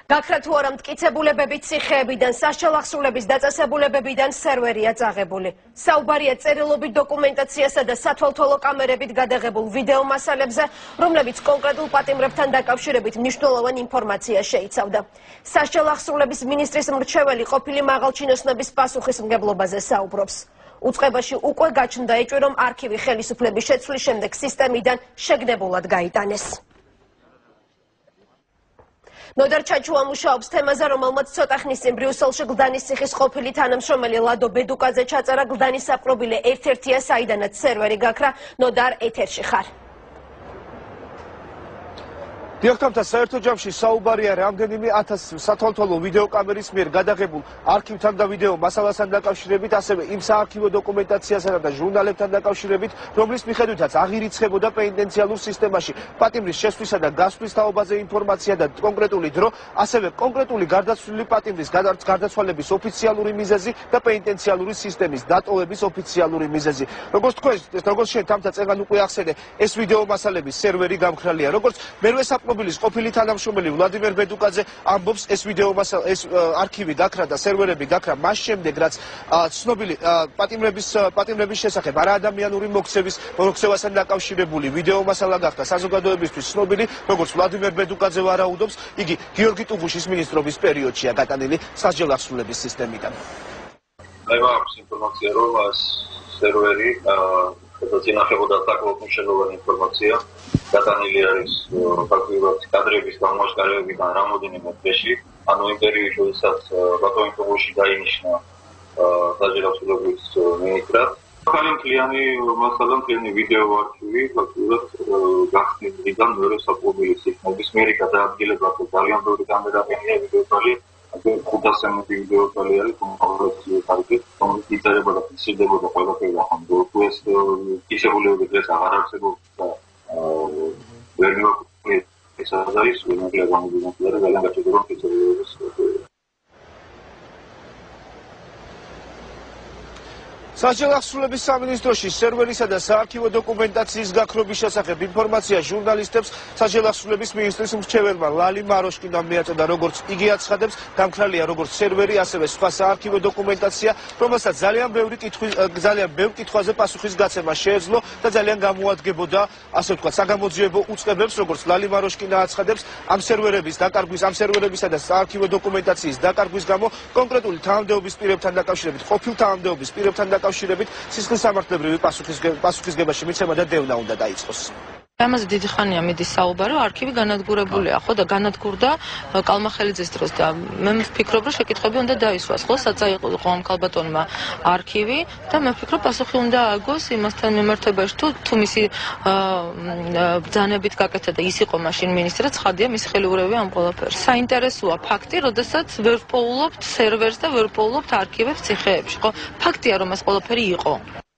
გაქრა თუ არა მტკიცებულებებით ციხეებიდან, სასჯელ-ახსრულების დაწესებულებებიდან სერვერია წაღებული. საუბარია წერილობით დოკუმენტაციასა და სათვალთვალო კამერებით გადაღებულ ვიდეო მასალებზე, რომლებიც კონკრეტულ პატიმრებთან დაკავშირებით მნიშვნელოვან ინფორმაციას შეიცავდა. სასჯელ-ახსრულების მინისტრის მრჩეველი ყოფილი მაღალჩინოსნების პასუხისმგებლობაზე საუბრობს. უწყებაში უკვე გაჩნდა ეჭვი, რომ არქივი ხელისუფლების შეცვლის შემდეგ სისტემიდან შეგნებულად გაიტანეს. ნოდარ ჩაჩუა მუშაობს თემაზე, რომელმაც ცოტა ხნის წინ ბრიუსელში გლდანის ციხის ყოფილი თანამშრომელი ლადო ბედუკაძე ჩაწერა. გლდანის საპყრობილე ერთ-ერთია, საიდანაც სერვერი გაქრა. ნოდარ, ეთერში ხარ. დიახტამთა საერთო ჯამში საუბარია რამდენიმე 1000 სათვალთვალო ვიდეო კამერის მიერ გადაღებულ არქივთან და ვიდეო მასალასთან დაკავშირებით, ასევე იმ საარქივო დოკუმენტაციასთან და ჟურნალებთან დაკავშირებით, რომლის მიხედვითაც აღირიცხებოდა პენიტენციალურ სისტემაში პატიმრის შესვლისა და გასვლის თაობაზე ინფორმაცია და კონკრეტული დრო, ასევე კონკრეტული გარდაცვლილი პატიმრის გარდაცვალების ოფიციალური მიზეზი და პენიტენციალური სისტემის დატოვების ოფიციალური მიზეზი. როგორც შენ თამთა წეგან უკვე ახსენე, ეს ვიდეო მასალების სერვერი გამქრალია. როგორც მერვე საპყრობილის ყოფილი თანამშრომელი ვლადიმერ ბედუკაძე ამბობს, ეს ვიდეო მასალა, ეს არქივი გაქრა და სერვერები გაქრა მას შემდეგ, რაც ცნობილი პატიმრების შესახებ არაადამიანური მოქცევასთან დაკავშირებული ვიდეო მასალა გახდა საზოგადოებისთვის ცნობილი, როგორც ვლადიმერ ბედუკაძე ვარაუდობს, იგი გიორგი ტუღუშის მინისტრობის პერიოდშია გატანილი სასჯელ-ახსრულების სისტემიდან. მაქვს ინფორმაცია, რომ სერვერი სადაც ინახებოდა საკმაოდ მნიშვნელოვანი ინფორმაცია, გატანილი არის ფაქტობრივად კადრების გამოაშკარავებიდან რამოდენიმე დღეში, ანუ იმ პერიოდში, როდესაც ბატონი ტუღუში დაინიშნა სასჯელ-ახსრულების მინისტრად. მთლიანი მასალა, მთლიანი ვიდეო არქივი ფაქტობრივად გახსნის დღიდან მეორე საპყრობილის სისტემის მიერ გადაადგილება და ძალიან ბევრი კამერაყენია ვიდეოთვალი. 500 ვიდეოთვალი არის, რომელიც იწერება და ფიქსირდებოდა ყველაფერი ახლა თუ ეს ფიქსირებულები დღეს აღარ არსებობს და ვერ მივაკვირდით ეს არის უმეტეს გამოდიოდა ძალიან გაჭირდა რომ ფიქსირებულების სასჯელ-ახსრულების სამინისტროში სერვერისა და საარქივო დოკუმენტაციის გაქრობის შესახებ ინფორმაცია ჟურნალისტებს სასჯელ-ახსრულების მინისტრის მრჩეველმა ლალი მაროშკინამ მიაწოდა. როგორც იგი აცხადებს, გამქრალია როგორც სერვერი, ასევე სხვა საარქივო დოკუმენტაცია, რომელსაც ძალიან ბევრ კითხვაზე პასუხის გაცემა შეეძლო და ძალიან გამოადგებოდა, ასე ვთქვათ, საგამოძიებო უწყებებს, როგორც ლალი მაროშკინა აცხადებს, ამ სერვერებისა და საარქივო დოკუმენტაციის დაკარგვის გამო კონკრეტული თანამდებობის პირებთან დაკავშირებით, ყოფილ თანამდებობის პირებთან დაკავშირებით სისხლის სამართლებრივი პასუხისგებაში მიცემა და დევნა უნდა დაიწყოს. ამაზე დიდი ხანია მიდის საუბარი, არქივი განადგურებულია, ხო და განადგურდა კალმახელიძის დროს და მე ვფიქრობ, რომ შეკითხვები უნდა დაისვას, ხო, საწაიყო ამ ქალბატონმა არქივი და მე ვფიქრობ, პასუხი უნდა ააგოს იმასთან მიმართებაში, თუ მისი ბრძანებით გაკეთა და ის იყო მაშინ მინისტრი, ცხადია მისი ხელიურევი ამ ყველაფერს. საინტერესოა ფაქტი, როდესაც ვერ პოულობთ სერვერს და ვერ პოულობთ არქივებს ციხეებში, ხო? ფაქტია, რომ ეს ყველაფერი იყო.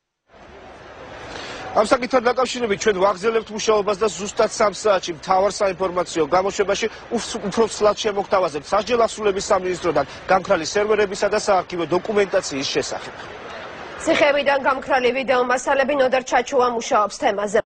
ამ საკითხთან დაკავშირებით ჩვენ ვაგრძელებთ მუშაობას და ზუსტად 3 საათში მთავარ საინფორმაციო გამოშვებაში უფრო ცლად შემოგთავაზებთ სასჯელ-ახსრულების სამინისტროდან გამქრალი სერვერებისა და საარქივო დოკუმენტაციის შესახებ. ციხეებიდან გამქრალი ვიდეო მასალები. ნოდარ ჩაჩუა მუშაობს თემაზე.